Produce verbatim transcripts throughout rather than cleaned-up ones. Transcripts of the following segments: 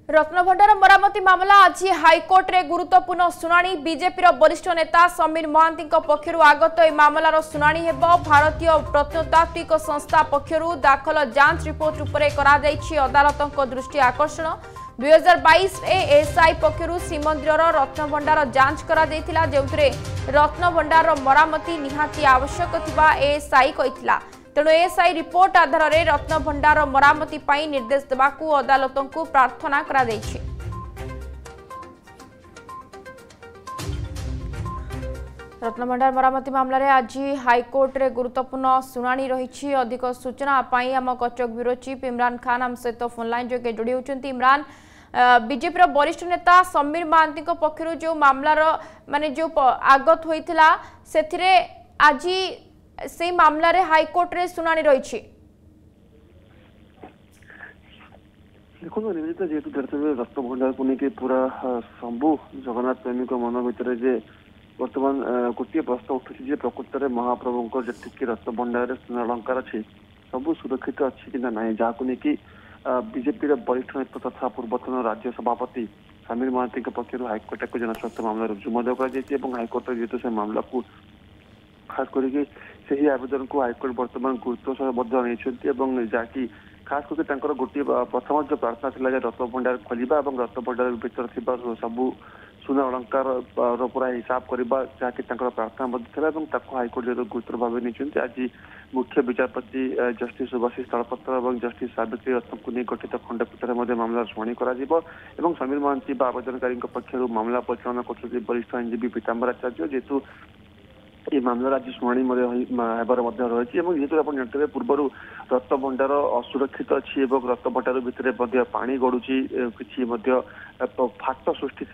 रत्नभंडार मरामती मामला आज हाईकोर्ट रे गुरुत्वपूर्ण सुनानी। बीजेपी वरिष्ठ नेता समीर महांती पक्षर आगत ए मामलार सुनानी हेब। भारतीय प्रत्नतात्विक संस्था पक्षर दाखल जांच रिपोर्ट उपरे करा जायछि अदालतक दृष्टि आकर्षण। दुई हजार बैस एएसआई पक्षर श्रीमंदिर रत्नभंडार जांच करा जायतिला, जेउथिरे रत्नभंडार मरामती निहाती आवश्यक थिबा एएसआई कहितला। तेणु एएसआई रिपोर्ट आधार में रत्नभंडार मरामती पाई निर्देश देवाकू अदालतों को प्रार्थना करा जायछि। रत्नभंडार मरामती मामला रे आज हाईकोर्ट रे गुरुत्वपूर्ण सुनानी रही। अधिक सूचना पाई आम कटक ब्यूरो चीफ इमरान खान आम सहित फोन लाइन जोगे जोड़ी होती। इमरान, बीजेपी वरिष्ठ नेता समीर महांती पक्षर जो मामलार माने जो आगत होइथिला सेथिरे आज से मामला रे हाईकोर्ट रे सुनानी रही। देखो निवेदिता जेहेतु दर्शक रत्नभंडार को लेकिन पूरा सबू जगन्नाथ प्रेमी मन भितर जे बर्तमान गोटे प्रश्न उठुची प्रकृत में महाप्रभु जी रत्नभंडार सुना अलंकार अच्छे सबू सुरक्षित अच्छी कि ना जहाँ लेकिन बीजेपी वरिष्ठ नेता तथा पूर्वतन राज्य सभापति समीर महांती पक्ष हाईकोर्ट को जनस्वास्थ्य मामला रुजु हाईकोर्ट जेहेतु से मामला को खास करके सही आवेदन को हाईकोर्ट बर्तमान गुरुत्व नहीं जहाँकि खास करके गोटे प्रथम जो प्रार्थना था रत्नभंडार खोलिबा और रत्नभंडार भीतर सबू सुना अलंकार पूरा हिसाब करवा जहाँकि प्रार्थना हाईकोर्ट जो गुरुत्व भाव नहीं आज मुख्य विचारपति जस्टिस सुभाषिष तलपत्र और जस्टिस सावित्री रत्न को नहीं गठित खंडपीठ में मामला शुणी कर समीर महांती आवेदनकारी पक्ष मामला परिचालना कर वरिष्ठ आईनजीवी पीताम्बर आचार्य जेहेतु ये मामला आज शुणी होबार रही है। जेहेतु आप जानते पूर्वर रत्नभंडार असुरक्षित अच्छी रत्नभंडार भितर पानी गड़ुची कि फाट सृष्टि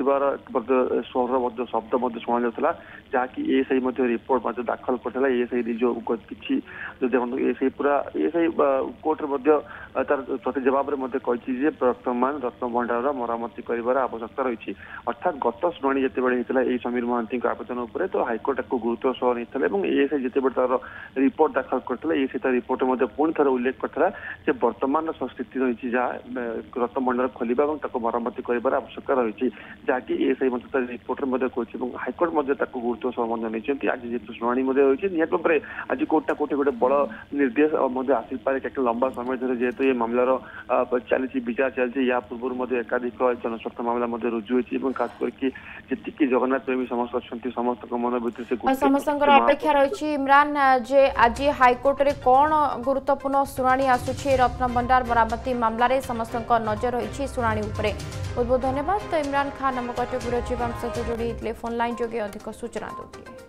स्वर शब्द शुणा जाता जहाँकि एएसआई रिपोर्ट दाखल करता एएसआई जो किसी एएसआई पूरा एएसआई कोर्ट तार प्रति जवाब कही वर्तमान रत्नभंडार मरामती कर आवश्यकता रही। अर्थात गत शुणी जिते समीर महांती आवेदन उपर तो हाईकोर्ट को गुरुत्व सह नहीं एएसआई जिते तार रिपोर्ट दाखल करता एएसआई तार रिपोर्ट में पुणी थर उल्लेख करता वर्तमान स्थिति रही जहाँ रत्नभंडार खोलिबा और मरामती कर आवश्यकता रही जहाँकि एएसआई रिपोर्ट में कही हाईकोर्ट गुरुत्व सह नहीं आज जेहतु शुणी रही निहत भाव में आज कोर्टा कोटी गोटे बड़ निर्देश आसी पारे क्या लंबा समय धरे जेहेतु ये मामलार चली विचार चलती या पूर्व एकाधिक जनस्वास्थ्य मामला रुजु होती खास करके जी जगन्नाथ प्रेमी समस्त अच्छा समस्त मन भर समस्त अपेक्षा रही। इमरान जे आज हाईकोर्ट रे कौन गुरुत्वपूर्ण शुणाणी आसुछि रत्नभंडार मरामती मामला रे समस्त नजर रही शुणाणी उपरे। बहुत बहुत धन्यवाद। तो इमरान खान आम कटक ब्यूरो चीफ आम सहित जोड़ी फोन लाइन जोगे अधिक सूचना देते।